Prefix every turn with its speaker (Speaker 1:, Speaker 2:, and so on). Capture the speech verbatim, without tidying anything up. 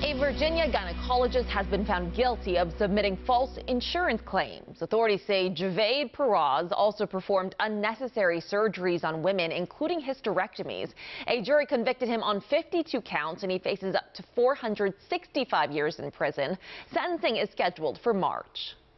Speaker 1: A Virginia gynecologist has been found guilty of submitting false insurance claims. Authorities say Javaid Peraz also performed unnecessary surgeries on women, including hysterectomies. A jury convicted him on fifty-two counts, and he faces up to four hundred sixty-five years in prison. Sentencing is scheduled for March.